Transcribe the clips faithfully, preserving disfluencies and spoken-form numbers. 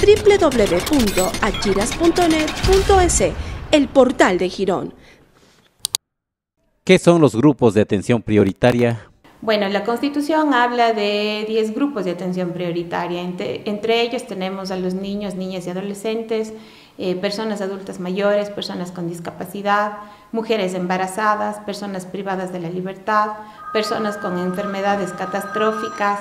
w w w punto achiras punto net punto es, el portal de Girón. ¿Qué son los grupos de atención prioritaria? Bueno, la Constitución habla de diez grupos de atención prioritaria. Entre, entre ellos tenemos a los niños, niñas y adolescentes, eh, personas adultas mayores, personas con discapacidad, mujeres embarazadas, personas privadas de la libertad, personas con enfermedades catastróficas.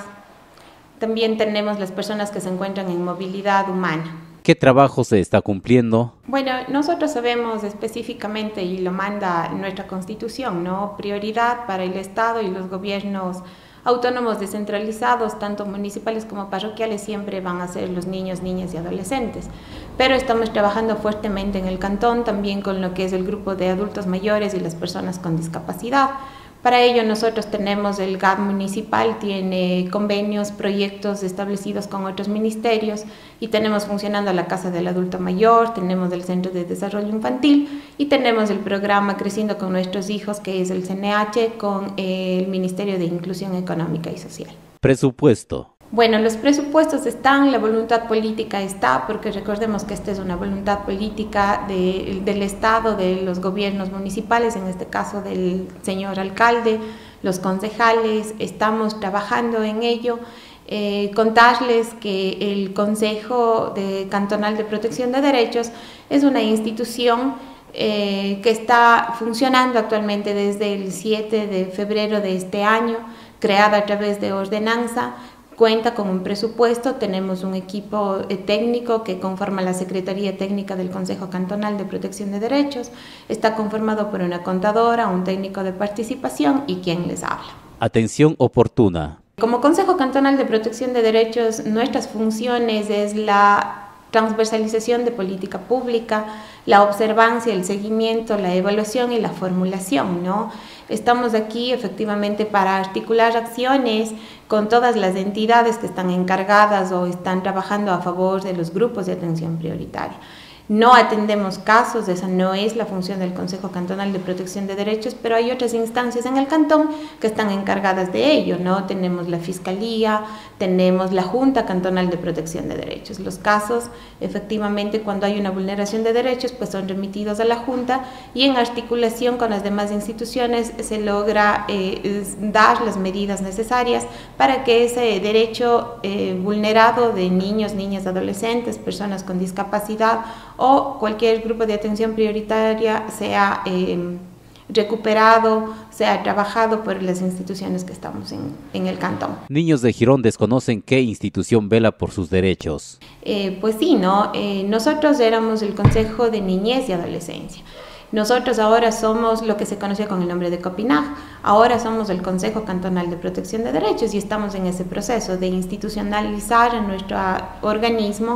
También tenemos las personas que se encuentran en movilidad humana. ¿Qué trabajo se está cumpliendo? Bueno, nosotros sabemos específicamente, y lo manda nuestra Constitución, ¿no? Prioridad para el Estado y los gobiernos autónomos descentralizados, tanto municipales como parroquiales, siempre van a ser los niños, niñas y adolescentes. Pero estamos trabajando fuertemente en el cantón, también con lo que es el grupo de adultos mayores y las personas con discapacidad. Para ello nosotros tenemos el G A D municipal, tiene convenios, proyectos establecidos con otros ministerios y tenemos funcionando la Casa del Adulto Mayor, tenemos el Centro de Desarrollo Infantil y tenemos el programa Creciendo con Nuestros Hijos, que es el C N H con el Ministerio de Inclusión Económica y Social. Presupuesto. Bueno, los presupuestos están, la voluntad política está, porque recordemos que esta es una voluntad política de, del Estado, de los gobiernos municipales, en este caso del señor alcalde, los concejales, estamos trabajando en ello. Eh, contarles que el Consejo de Cantonal de Protección de Derechos es una institución eh, que está funcionando actualmente desde el siete de febrero de este año, creada a través de ordenanza. Cuenta con un presupuesto, tenemos un equipo técnico que conforma la Secretaría Técnica del Consejo Cantonal de Protección de Derechos, está conformado por una contadora, un técnico de participación y quien les habla. Atención oportuna. Como Consejo Cantonal de Protección de Derechos, nuestras funciones es la transversalización de política pública, la observancia, el seguimiento, la evaluación y la formulación, ¿no? Estamos aquí efectivamente para articular acciones con todas las entidades que están encargadas o están trabajando a favor de los grupos de atención prioritaria. No atendemos casos, esa no es la función del Consejo Cantonal de Protección de Derechos, pero hay otras instancias en el cantón que están encargadas de ello, ¿no? Tenemos la Fiscalía, tenemos la Junta Cantonal de Protección de Derechos. Los casos, efectivamente, cuando hay una vulneración de derechos, pues son remitidos a la Junta y en articulación con las demás instituciones se logra eh, dar las medidas necesarias para que ese derecho eh, vulnerado de niños, niñas, adolescentes, personas con discapacidad o cualquier grupo de atención prioritaria sea eh, recuperado, sea trabajado por las instituciones que estamos en, en el cantón. Niños de Girón desconocen qué institución vela por sus derechos. Eh, pues sí, ¿no? Eh, nosotros éramos el Consejo de Niñez y Adolescencia. Nosotros ahora somos lo que se conoce con el nombre de COPINAG, ahora somos el Consejo Cantonal de Protección de Derechos y estamos en ese proceso de institucionalizar a nuestro organismo,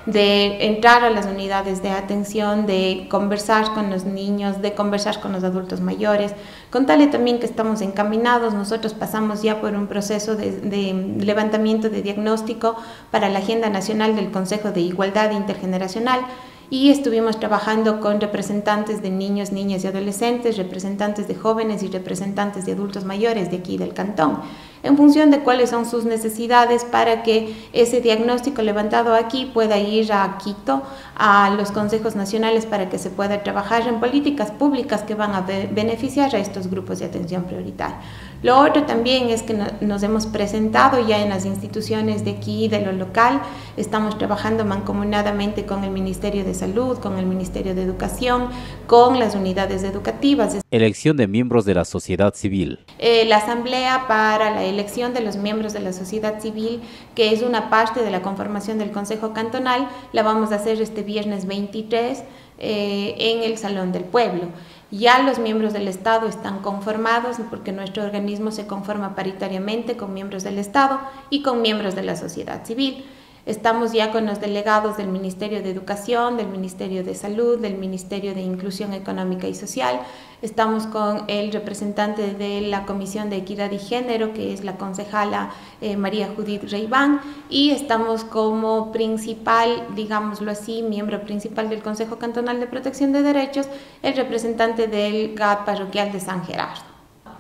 de entrar a las unidades de atención, de conversar con los niños, de conversar con los adultos mayores. Contarle también que estamos encaminados, nosotros pasamos ya por un proceso de, de levantamiento de diagnóstico para la Agenda Nacional del Consejo de Igualdad Intergeneracional, y estuvimos trabajando con representantes de niños, niñas y adolescentes, representantes de jóvenes y representantes de adultos mayores de aquí del cantón, en función de cuáles son sus necesidades para que ese diagnóstico levantado aquí pueda ir a Quito, a los consejos nacionales, para que se pueda trabajar en políticas públicas que van a beneficiar a estos grupos de atención prioritaria. Lo otro también es que nos hemos presentado ya en las instituciones de aquí, de lo local, estamos trabajando mancomunadamente con el Ministerio de Salud, con el Ministerio de Educación, con las unidades educativas. Elección de miembros de la sociedad civil. Eh, la asamblea para la elección de los miembros de la sociedad civil, que es una parte de la conformación del Consejo Cantonal, la vamos a hacer este viernes veintitrés eh, en el Salón del Pueblo. Ya los miembros del Estado están conformados porque nuestro organismo se conforma paritariamente con miembros del Estado y con miembros de la sociedad civil. Estamos ya con los delegados del Ministerio de Educación, del Ministerio de Salud, del Ministerio de Inclusión Económica y Social. Estamos con el representante de la Comisión de Equidad y Género, que es la concejala eh, María Judith Reibán, y estamos como principal, digámoslo así, miembro principal del Consejo Cantonal de Protección de Derechos, el representante del G A D parroquial de San Gerardo.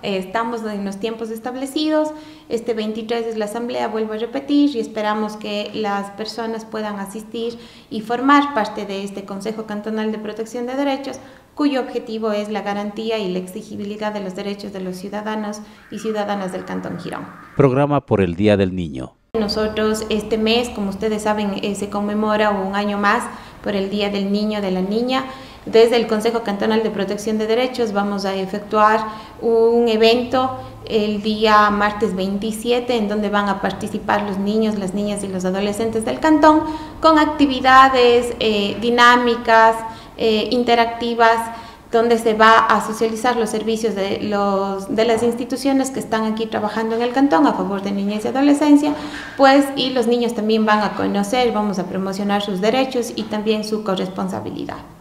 eh, estamos en los tiempos establecidos. Este veintitrés es la asamblea, vuelvo a repetir, y esperamos que las personas puedan asistir y formar parte de este Consejo Cantonal de Protección de Derechos, cuyo objetivo es la garantía y la exigibilidad de los derechos de los ciudadanos y ciudadanas del Cantón Girón. Programa por el Día del Niño. Nosotros este mes, como ustedes saben, eh, se conmemora un año más por el Día del Niño, de la Niña. Desde el Consejo Cantonal de Protección de Derechos vamos a efectuar un evento el día martes veintisiete, en donde van a participar los niños, las niñas y los adolescentes del cantón con actividades eh, dinámicas, eh, interactivas, donde se va a socializar los servicios de, los, de las instituciones que están aquí trabajando en el cantón a favor de niñez y adolescencia, pues, y los niños también van a conocer, vamos a promocionar sus derechos y también su corresponsabilidad.